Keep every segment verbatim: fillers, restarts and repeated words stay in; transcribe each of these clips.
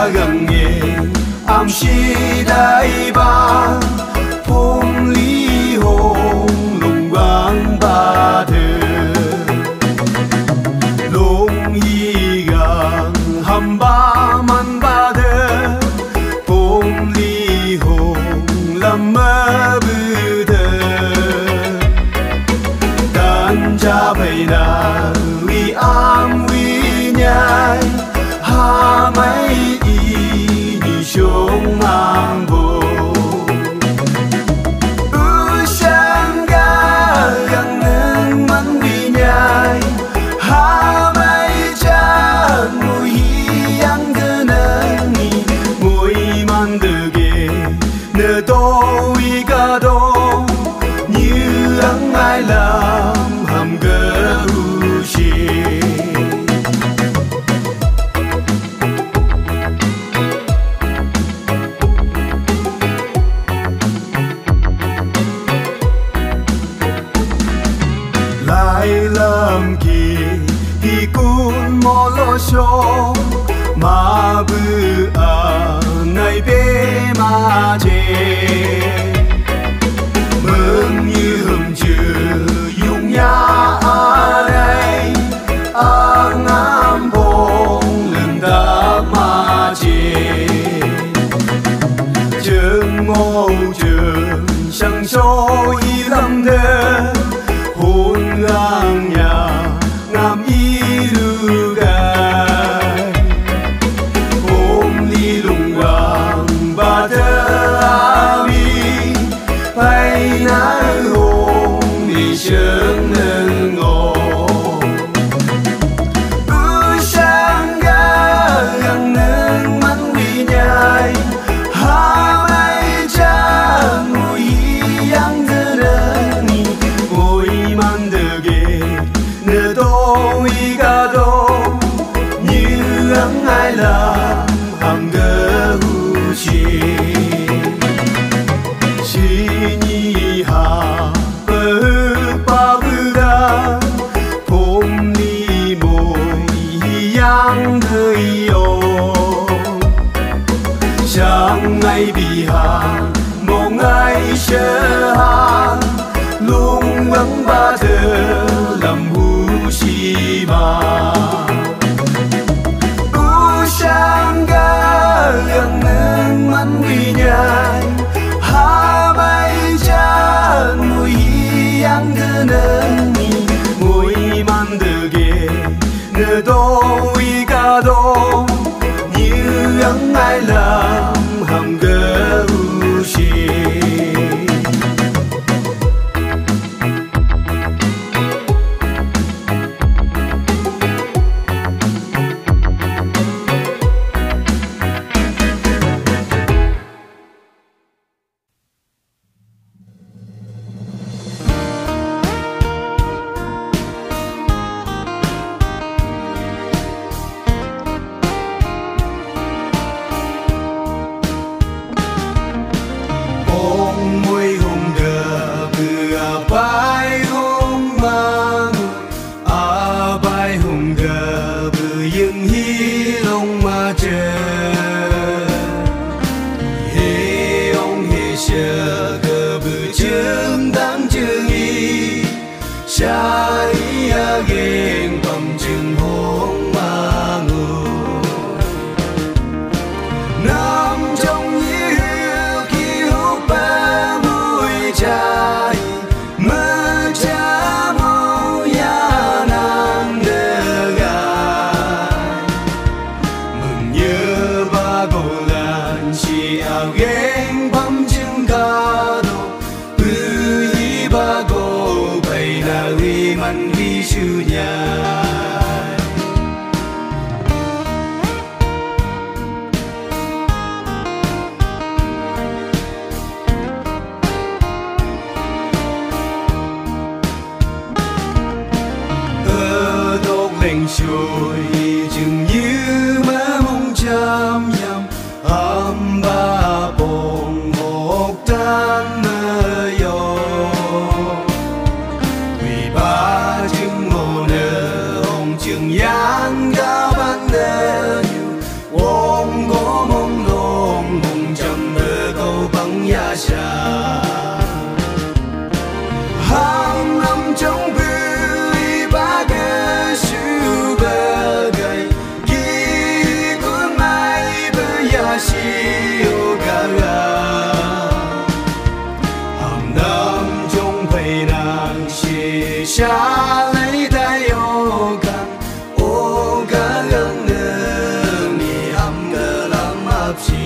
강에 암시다이바 봄리홍 롱광바드 롱이강 한바만바드 봄리홍 람마브드 단자베이나 위암 위냐이 하마이 이니 쇼망보 우샹가양능 만위냐이 하마이 잔무이양드능이 무이 만드게 너도위가도 như ai làm hàm gỡ ushi lại làm kỳ thì cũng mò lo cho mà bự à này bé mà chê mừng như hầm chưa dùng nhà ở đây ang am bông lần ta mà chê trường ngô trường sang cho y lâm đê hôn ngang nhà ngam y lưu gai hôm đi lùng vàng ba thơ ami bay nái hôn đi sướng nâng ngô ư sang ga gần nâng mắt đi nhai ha bay cha mùi yang thơ đơn mùi man đờ ghê nơ tôi ga đô như ấm ai làm hàm gỡ hù chi chi nhi hà bơ ba bư đa hôm đi mùi yang thời ô chẳng ngày bị hà mong ai sợ hà lung vắng ba thơ làm hú chi mà u sang ga gần nâng mắt đi nhai ha bay cha mùi yang thơ nâng mùi man đờ ghê nơ tôi ca đô như ấm ai làm hàm gỡ u chi chừng như mơ mong chăm nhầm âm ba bồ siêu ca ga hàm nam trong phải nàng xì xa lấy tay ô ca ô ca gần nương ni hàm ngờ làm áp xì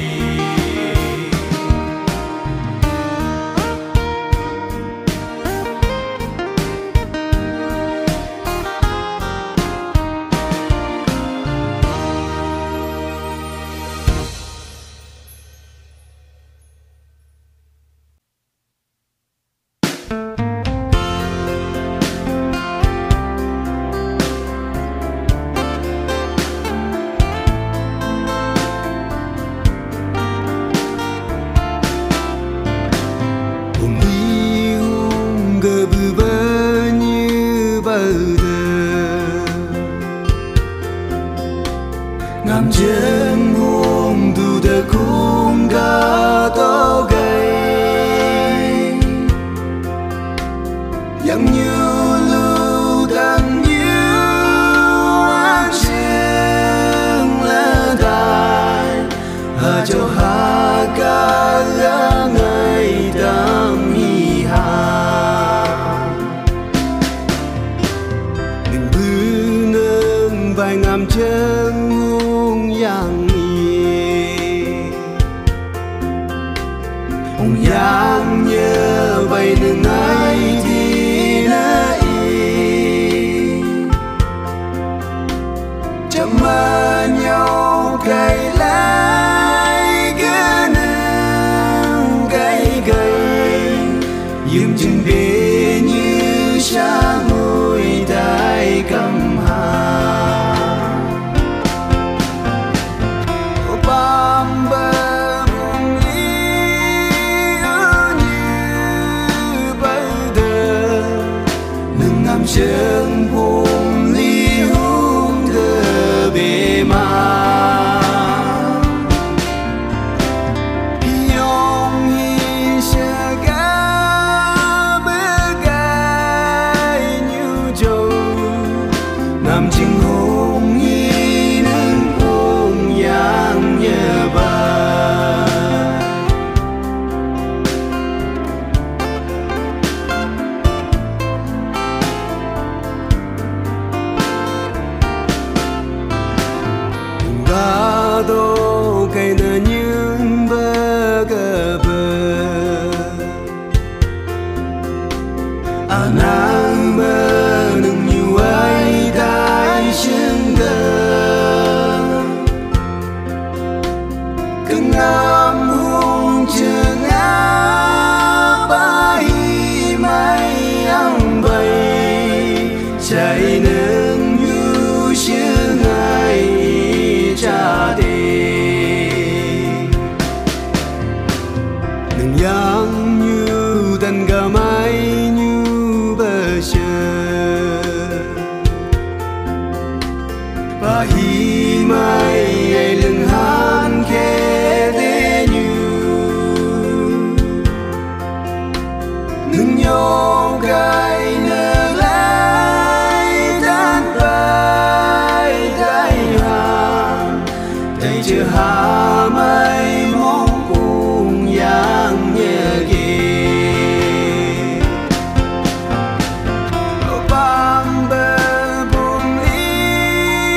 ngắm chân buông tu de cung ga to gay yang như lưu đang như anh sinh là đại hà cho hà ca là ngày đang mi hà đừng bư nâng vài ngắm chân yang ông yang nhớ vậy nương ai thì nãy chăm mơ nhau cây lại cái nương cây cây dừng chừng bề như xa ngồi đại cầm hà chân buông ly hôn thơ bề mà yong hi sẽ gá bơ gai như trâu nằm chừng hôn hi nâng hôn yang nhớ bà đô cây nở những bơ gờ bơ à nàng mơ nâng như ai đại chân gờ cưng ngắm hôn trường á bay mây ăn bay chạy nâng như sương ai cha đi đừng yang như đàn gà mái như bờ trời và hi mai ai lưng han khe thế như nâng nhau gai nơ lại tan bay tay hà chưa hà mây mong cùng yang nhớ ghê băng bờ buông ly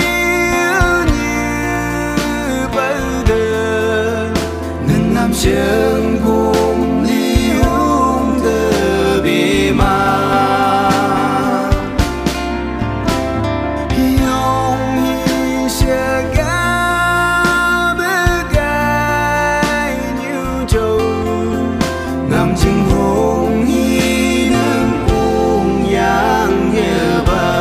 như bờ đờ ngân nam chân buông ly hôn thơ bề mà yong hi sẽ nằm chừng hôn hi nâng cuồng yang nhớ bà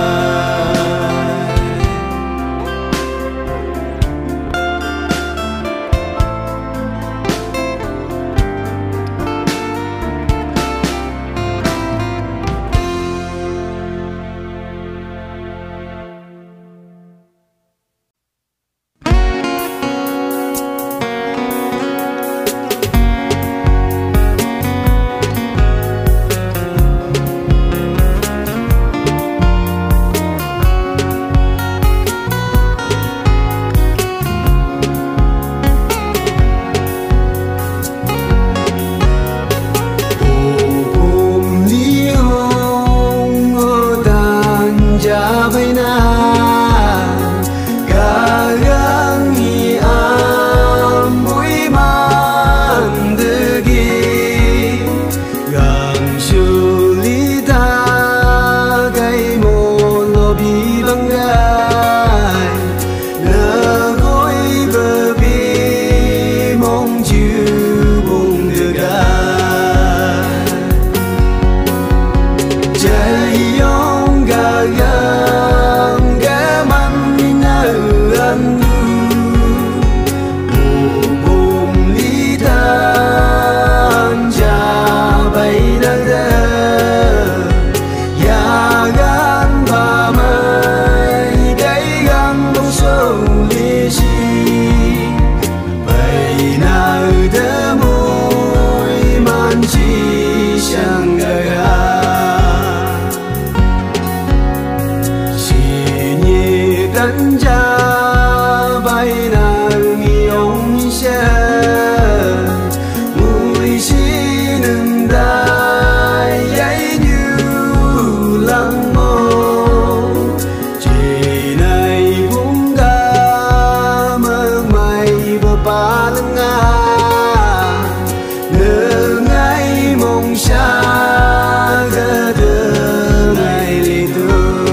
mùi xin đai giấy như lăng mô chỉ này cũng ca mơ mày bờ ba lưng à nửa ngày mong xa gỡ đưa ngày đi tu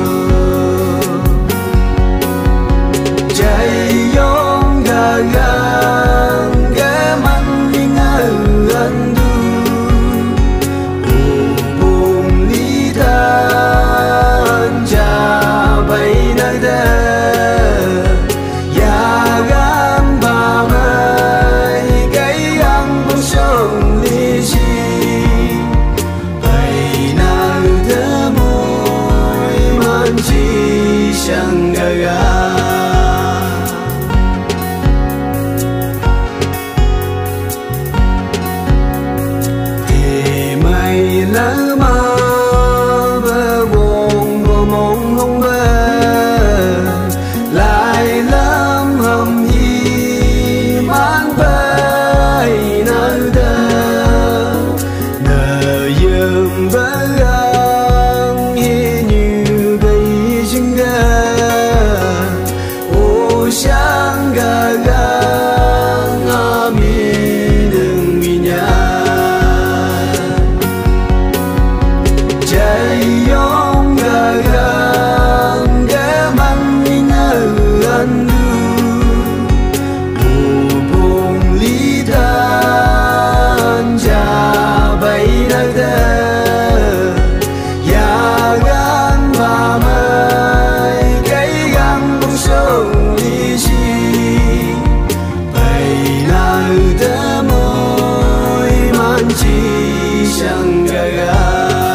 chạy yong gà gang ghé măng đi ngờ ân du bùm lý thân cha bay nơi đây ya gan ba mai cái ăn bông sông lý chi bay nào thơ môi man chi sang gà gà lỡ mơ vơ buồn vô mộng không bơ lại lâm hầm gì mang bay nơi đây nợ dường vỡ găng như gây chân gà ô sáng gà găng à mi đừng vì nhà yong gà gang ghé măng đi ngờ ân du bùm lý thân cha bay nơi đây ya gan ba mai cái gan bông sông lý chi bay nào tơ môi man chi sang gà gà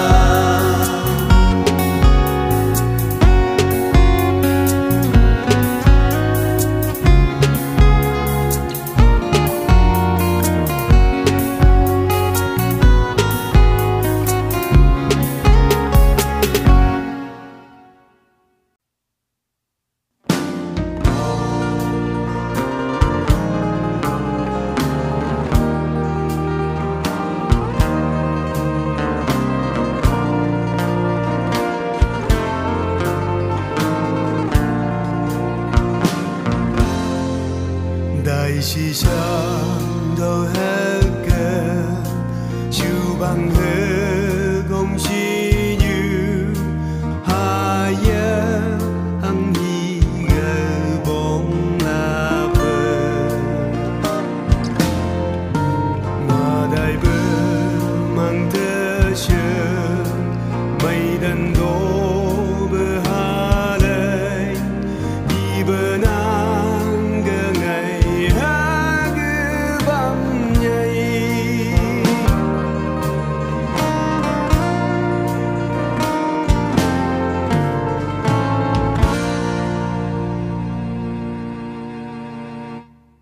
đại si sang đâu hết kề chiều bằng hết